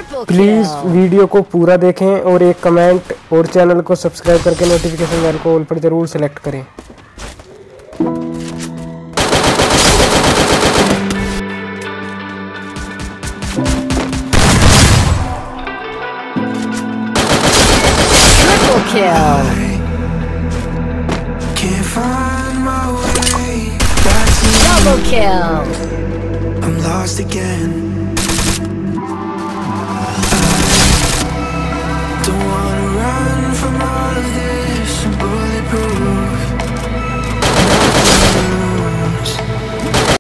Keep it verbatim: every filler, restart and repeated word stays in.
Please video को पूरा देखें और एक कमेंट और चैनल को सब्सक्राइब करके नोटिफिकेशन बेल को ऑल पर ज़रूर सेलेक्ट करें। Triple kill. Double kill. I'm lost again.